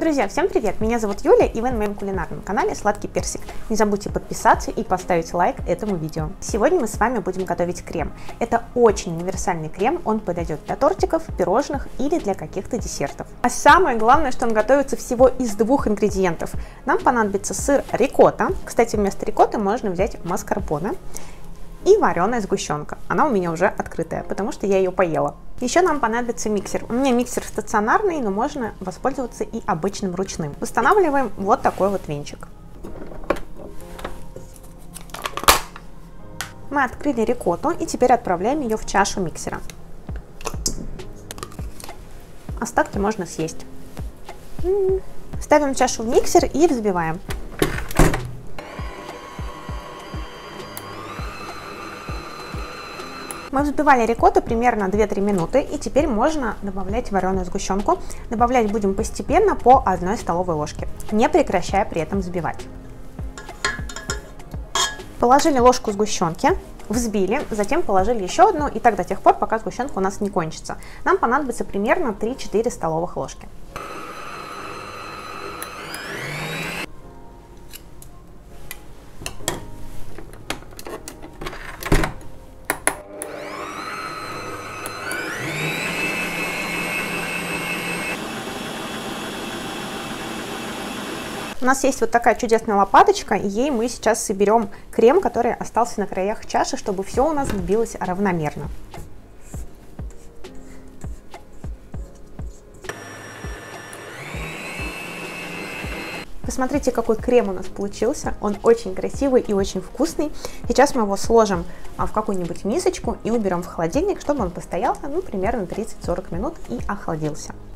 Друзья, всем привет! Меня зовут Юля, и вы на моем кулинарном канале Сладкий Персик. Не забудьте подписаться и поставить лайк этому видео. Сегодня мы с вами будем готовить крем. Это очень универсальный крем, он подойдет для тортиков, пирожных или для каких-то десертов. А самое главное, что он готовится всего из двух ингредиентов. Нам понадобится сыр рикотта. Кстати, вместо рикотты можно взять маскарпоне. И вареная сгущенка. Она у меня уже открытая, потому что я ее поела. Еще нам понадобится миксер. У меня миксер стационарный, но можно воспользоваться и обычным ручным. Устанавливаем вот такой вот венчик. Мы открыли рикотту и теперь отправляем ее в чашу миксера. Остатки можно съесть. Ставим чашу в миксер и взбиваем. Мы взбивали рикотту примерно 2-3 минуты, и теперь можно добавлять вареную сгущенку. Добавлять будем постепенно по 1 столовой ложке, не прекращая при этом взбивать. Положили ложку сгущенки, взбили, затем положили еще одну, и так до тех пор, пока сгущенка у нас не кончится. Нам понадобится примерно 3-4 столовых ложки. У нас есть вот такая чудесная лопаточка, и ей мы сейчас соберем крем, который остался на краях чаши, чтобы все у нас взбилось равномерно. Посмотрите, какой крем у нас получился. Он очень красивый и очень вкусный. Сейчас мы его сложим в какую-нибудь мисочку и уберем в холодильник, чтобы он постоял примерно 30-40 минут и охладился.